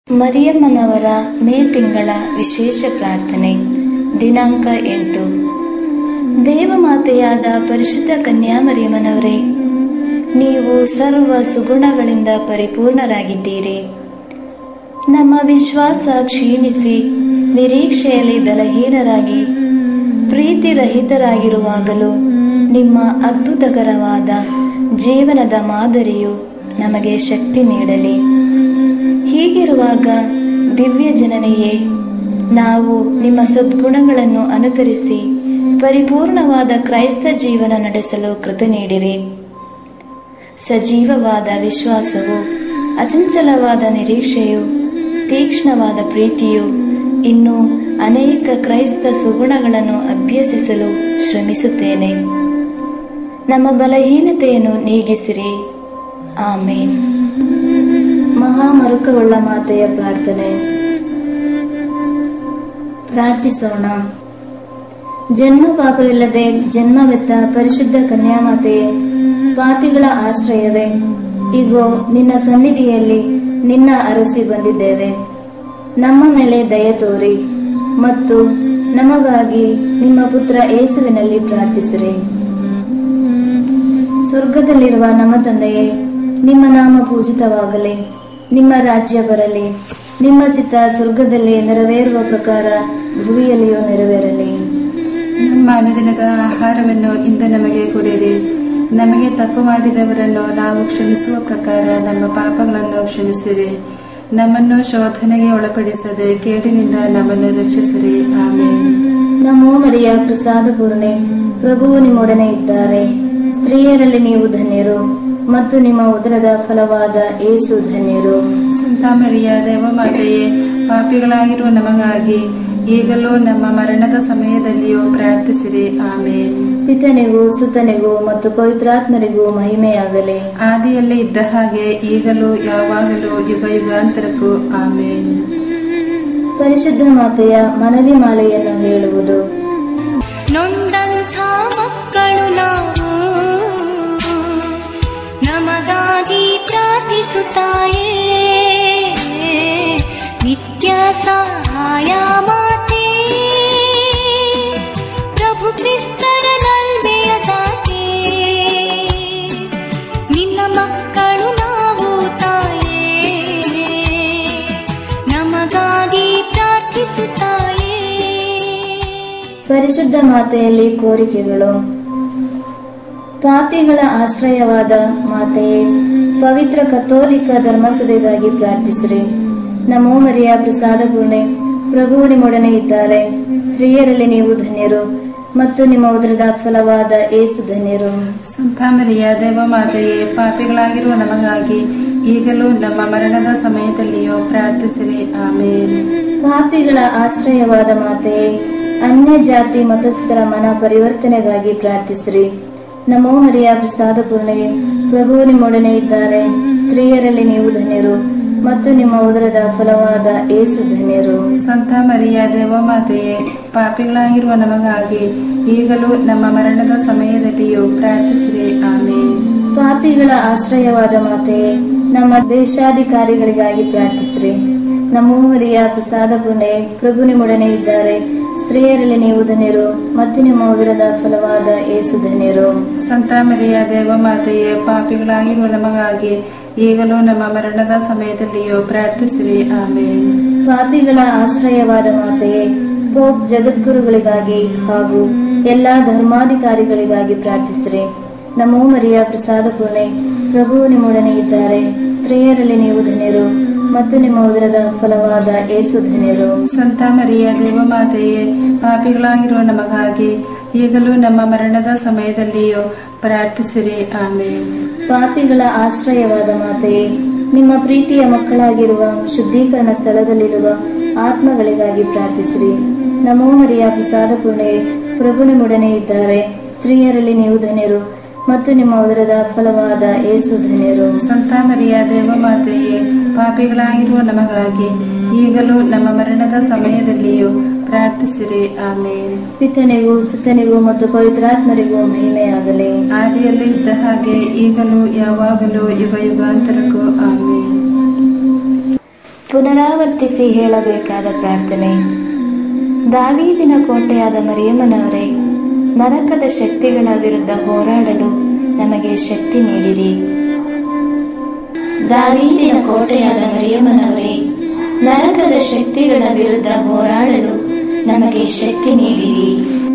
ಮರಿಯಮ್ಮನವರ ಮೇ ತಿಂಗಳ ವಿಶೇಷ ಪ್ರಾರ್ಥನೆ ದಿನಾಂಕ 8. ದೇವಮಾತೆಯಾದ ಪರಿಶುದ್ಧ ಕನ್ಯಾಮರಿಯಮ್ಮನವರೇ, ನೀವು ಸರ್ವ ಸುಗುಣಗಳಿಂದ ಪರಿಪೂರ್ಣರಾಗಿದ್ದೀರಿ. ನಮ್ಮ ವಿಶ್ವಾಸ ಕ್ಷೀಣಿಸಿ ನಿರೀಕ್ಷೆಯಲ್ಲಿ ಬಲಹೀನರಾಗಿ ಪ್ರೀತಿರಹಿತರಾಗಿರುವಾಗಲೂ ನಿಮ್ಮ ಅದ್ಭುತಕರವಾದ ಜೀವನದ ಮಾದರಿಯು ನಮಗೆ ಶಕ್ತಿ ನೀಡಲಿ. ಹೀಗಿರುವಾಗ ದಿವ್ಯ ಜನನಿಯೇ, ನಾವು ನಿಮ್ಮ ಸದ್ಗುಣಗಳನ್ನು ಅನುಕರಿಸಿ ಪರಿಪೂರ್ಣವಾದ ಕ್ರೈಸ್ತ ಜೀವನ ನಡೆಸಲು ಕೃಪೆ ನೀಡಿರಿ. ಸಜೀವವಾದ ವಿಶ್ವಾಸವು, ಅಚಂಚಲವಾದ ನಿರೀಕ್ಷೆಯು, ತೀಕ್ಷ್ಣವಾದ ಪ್ರೀತಿಯು, ಇನ್ನೂ ಅನೇಕ ಕ್ರೈಸ್ತ ಸುಗುಣಗಳನ್ನು ಅಭ್ಯಸಿಸಲು ಶ್ರಮಿಸುತ್ತೇನೆ. ನಮ್ಮ ಬಲಹೀನತೆಯನ್ನು ನೀಗಿಸಿರಿ. ಆಮೇನ್. ಮಹಾಮರುಕವುಳ್ಳ ಮಾತೆಯ ಪ್ರಾರ್ಥನೆ. ಪ್ರಾರ್ಥಿಸೋಣ. ಜನ್ಮ ಪಾಪವಿಲ್ಲದೆ ಜನ್ಮವೆತ್ತ ಪರಿಶುದ್ಧ ಕನ್ಯಾಮಾತೆಯೇ, ಪಾಪಿಗಳ ಆಶ್ರಯವೇ, ಇಗೋ ನಿನ್ನ ಸನ್ನಿಧಿಯಲ್ಲಿ ನಿನ್ನ ಅರಸಿ ಬಂದಿದ್ದೇವೆ. ನಮ್ಮ ಮೇಲೆ ದಯ ತೋರಿ ಮತ್ತು ನಮಗಾಗಿ ನಿಮ್ಮ ಪುತ್ರ ಯೇಸುವಿನಲ್ಲಿ ಪ್ರಾರ್ಥಿಸಿರಿ. ಸ್ವರ್ಗದಲ್ಲಿರುವ ನಮ್ಮ ತಂದೆಯೇ, ನಿಮ್ಮ ನಾಮ ಪೂಜಿತವಾಗಲಿ, ನಿಮ್ಮ ರಾಜ್ಯ ಬರಲಿ, ನಿಮ್ಮ ಚಿತ್ತ ಸ್ವರ್ಗದಲ್ಲಿ ನೆರವೇರುವ ಪ್ರಕಾರ ಭೂಮಿಯಲ್ಲಿಯೂ ನೆರವೇರಲಿ. ನಮ್ಮ ಅನುದಿನದ ಆಹಾರವನ್ನು ಇಂದು ನಮಗೆ ಕೊಡಿರಿ. ನಮಗೆ ತಪ್ಪು ಮಾಡಿದವರನ್ನು ನಾವು ಕ್ಷಮಿಸುವ ಪ್ರಕಾರ ನಮ್ಮ ಪಾಪಗಳನ್ನು ಕ್ಷಮಿಸಿರಿ. ನಮ್ಮನ್ನು ಶೋಧನೆಗೆ ಒಳಪಡಿಸದೆ ಕೇಡಿನಿಂದ ನಮ್ಮನ್ನು ರಕ್ಷಿಸಿರಿ. ಆಮೇನ್. ನಮೋ ಮರಿಯ ಪ್ರಸಾದ ಪೂರ್ಣೆ, ಪ್ರಭುವು ನಿಮ್ಮೊಡನೆ ಇದ್ದಾರೆ. ಸ್ತ್ರೀಯರಲ್ಲಿ ನೀವು ಧನ್ಯರು ಮತ್ತು ನಿಮ್ಮ ಉದರದ ಫಲವಾದ ಯೇಸು ಧನ್ಯರು. ಸಂತ ಮರಿಯ ದೇವಮಾತೆಯೇ, ಪಾಪಿಗಳಾಗಿರುವ ನಮಗಾಗಿ ಈಗಲೂ ನಮ್ಮ ಮರಣದ ಸಮಯದಲ್ಲಿಯೂ ಪ್ರಾರ್ಥಿಸಿರಿ. ಆಮೇನ್. ಪಿತನಿಗೂ ಸುತನಿಗೂ ಮತ್ತು ಪವಿತ್ರಾತ್ಮರಿಗೂ ಮಹಿಮೆಯಾಗಲಿ. ಆದಿಯಲ್ಲಿ ಇದ್ದ ಹಾಗೆ ಈಗಲೂ ಯಾವಾಗಲೂ ಯುಗ ಯುಗಾಂತರಕ್ಕೂ. ಆಮೇನ್. ಪರಿಶುದ್ಧ ಮಾತೆಯ ಮನವಿ ಮಾಲೆಯನ್ನು ಹೇಳುವುದು. ನೊಂದಂಥ ಮಕ್ಕಳು ನಾವು, ನಮಗಾಗಿ ಪ್ರಾರ್ಥಿಸುತ್ತಾಯೇ. ನಿತ್ಯ ಸಹಾಯ ಮಾತೆ, ಪ್ರಭು ಕ್ರಿಸ್ತರ ನಲ್ಮೆಯ ದಾತೆ. ನಿನ್ನ ಮಕ್ಕಳು ನಾವು ತಾಯೇ, ನಮಗಾಗಿ ಪ್ರಾರ್ಥಿಸುತ್ತಾಯೇ. ಪರಿಶುದ್ಧ ಮಾತೆಯಲ್ಲಿ ಕೋರಿಕೆಗಳು. ಪಾಪಿಗಳ ಆಶ್ರಯವಾದ ಮಾತೆಯೇ, ಪವಿತ್ರ ಕಥೋಲಿಕ ಧರ್ಮಸಭೆಗಾಗಿ ಪ್ರಾರ್ಥಿಸಿರಿ. ನಮೋ ಮರಿಯ ಪ್ರಸಾದ ಪೂರ್ಣೆ, ಪ್ರಭು ನಿಮ್ಮೊಡನೆ ಇದ್ದಾರೆ. ಸ್ತ್ರೀಯರಲ್ಲಿ ನೀವು ಧನ್ಯರು ಮತ್ತು ನಿಮ್ಮ ಉದರದ ಫಲವಾದ ಯೇಸು ಧನ್ಯರು. ಸಂತ ಮರಿಯ ದೇವಮಾತೆಯೇ, ಪಾಪಿಗಳಾಗಿರುವ ನಮಗಾಗಿ ಈಗಲೂ ನಮ್ಮ ಮರಣದ ಸಮಯದಲ್ಲಿಯೂ ಪ್ರಾರ್ಥಿಸಿರಿ. ಆಮೇನ್. ಪಾಪಿಗಳ ಆಶ್ರಯವಾದ ಮಾತೆಯೇ, ಅನ್ಯ ಜಾತಿ ಮತಸ್ಥರ ಮನ ಪರಿವರ್ತನೆಗಾಗಿ ಪ್ರಾರ್ಥಿಸಿರಿ. ನಮೋ ಮರಿಯ ಪ್ರಸಾದ ಪೂರ್ಣೆಯೇ, ಪ್ರಭು ನಿಮ್ಮೊಡನೆ ಇದ್ದಾರೆ. ಸ್ತ್ರೀಯರಲ್ಲಿ ನೀವು ಧನ್ಯರು ಮತ್ತು ನಿಮ್ಮ ಉದರದ ಫಲವಾದ ಯೇಸು ಧನ್ಯರು. ಸಂತ ಮರಿಯ ದೇವಮಾತೆಯೇ, ಪಾಪಿಗಳಾಗಿರುವ ನಮಗಾಗಿ ಈಗಲೂ ನಮ್ಮ ಮರಣದ ಸಮಯದಲ್ಲಿಯೂ ಪ್ರಾರ್ಥಿಸಿರಿ. ಆಮೇನ್. ಪಾಪಿಗಳ ಆಶ್ರಯವಾದ ಮಾತೆಯೇ, ನಮ್ಮ ದೇಶಾಧಿಕಾರಿಗಳಿಗಾಗಿ ಪ್ರಾರ್ಥಿಸಿರಿ. ನಮೋ ಮರಿಯ ಪ್ರಸಾದ ಪೂರ್ಣೆಯೇ, ಪ್ರಭು ನಿಮ್ಮೊಡನೆ ಇದ್ದಾರೆ. ಸ್ತ್ರೀಯರಲ್ಲಿ ನೀವು ಧನ್ಯರು ಮತ್ತು ನಿಮ್ಮ ಉದರದ ಫಲವಾದ ಯೇಸು ಧನ್ಯರು. ಸಂತ ಮರಿಯ ದೇವಮಾತೆಯೇ, ಪಾಪಿಗಳಾಗಿರುವ ನಮಗಾಗಿ ಈಗಲೂ ನಮ್ಮ ಮರಣದ ಸಮಯದಲ್ಲಿಯೂ ಪ್ರಾರ್ಥಿಸಿರಿ. ಆಮೇನ್. ಪಾಪಿಗಳ ಆಶ್ರಯವಾದ ಮಾತೆಯೇ, ಪೋಪ್ ಜಗದ್ಗುರುಗಳಿಗಾಗಿ ಹಾಗೂ ಎಲ್ಲಾ ಧರ್ಮಾಧಿಕಾರಿಗಳಿಗಾಗಿ ಪ್ರಾರ್ಥಿಸಿರಿ. ನಮೋ ಮರಿಯ ಪ್ರಸಾದ ಪೂರ್ಣೆ, ಪ್ರಭು ನಿಮ್ಮೊಡನೆ ಇದ್ದಾರೆ. ಸ್ತ್ರೀಯರಲ್ಲಿ ನೀವು ಧನ್ಯರು ಮತ್ತು ನಿಮ್ಮ ಉದರದ ಫಲವಾದ ಯೇಸು ಧನ್ಯರು. ಸಂತ ಮರಿಯ ದೇವಮಾತೆಯೇ, ಪಾಪಿಗಳಾಗಿರುವ ನಮಗಾಗಿ ಈಗಲೂ ನಮ್ಮ ಮರಣದ ಸಮಯದಲ್ಲಿಯೂ ಪ್ರಾರ್ಥಿಸಿರಿ. ಆಮೇನ್. ಪಾಪಿಗಳ ಆಶ್ರಯವಾದ ಮಾತೆಯೇ, ನಿಮ್ಮ ಪ್ರೀತಿಯ ಮಕ್ಕಳಾಗಿರುವ ಶುದ್ಧೀಕರಣ ಸ್ಥಳದಲ್ಲಿರುವ ಆತ್ಮಗಳಿಗಾಗಿ ಪ್ರಾರ್ಥಿಸಿರಿ. ನಮೋ ಮರಿಯ ಪ್ರಸಾದ ಪೂರ್ಣೆಯೇ, ಪ್ರಭು ನಿಮ್ಮೊಡನೆ ಇದ್ದಾರೆ. ಸ್ತ್ರೀಯರಲ್ಲಿ ನೀವು ಧನ್ಯರು ಮತ್ತು ನಿಮ್ಮ ಉದರದ ಫಲವಾದ ಯೇಸು ಧನ್ಯರು. ಸಂತ ಮರಿಯ ದೇವಮಾತೆಯೇ, ಪಾಪಿಗಳಾಗಿರುವ ನಮಗಾಗಿ ಈಗಲೂ ನಮ್ಮ ಮರಣದ ಸಮಯದಲ್ಲಿಯೂ ಪ್ರಾರ್ಥಿಸಿರಿ. ಆಮೇನ್. ಪಿತನಿಗೂ ಸುತನಿಗೂ ಮತ್ತು ಪವಿತ್ರಾತ್ಮರಿಗೂ ಮಹಿಮೆಯಾಗಲಿ. ಆದಿಯಲ್ಲಿ ಇದ್ದ ಹಾಗೆ ಈಗಲೂ ಯಾವಾಗಲೂ ಯುಗ ಯುಗಾಂತರಕ್ಕೂ. ಆಮೇನ್. ಪುನರಾವರ್ತಿಸಿ ಹೇಳಬೇಕಾದ ಪ್ರಾರ್ಥನೆ. ದಾವೀದಿನ ಕೋಟೆಯಾದ ಮರಿಯಮ್ಮನವರೇ, ನರಕದ ಶಕ್ತಿಗಳ ವಿರುದ್ಧ ಹೋರಾಡಲು ನಮಗೆ ಶಕ್ತಿ ನೀಡಿರಿ. ದಾವೀದಿನ ಕೋಟೆಯಾದ ಮರಿಯಮ್ಮನವರೇ, ನರಕದ ಶಕ್ತಿಗಳ ವಿರುದ್ಧ ಹೋರಾಡಲು ನಮಗೆ ಶಕ್ತಿ ನೀಡಿರಿ.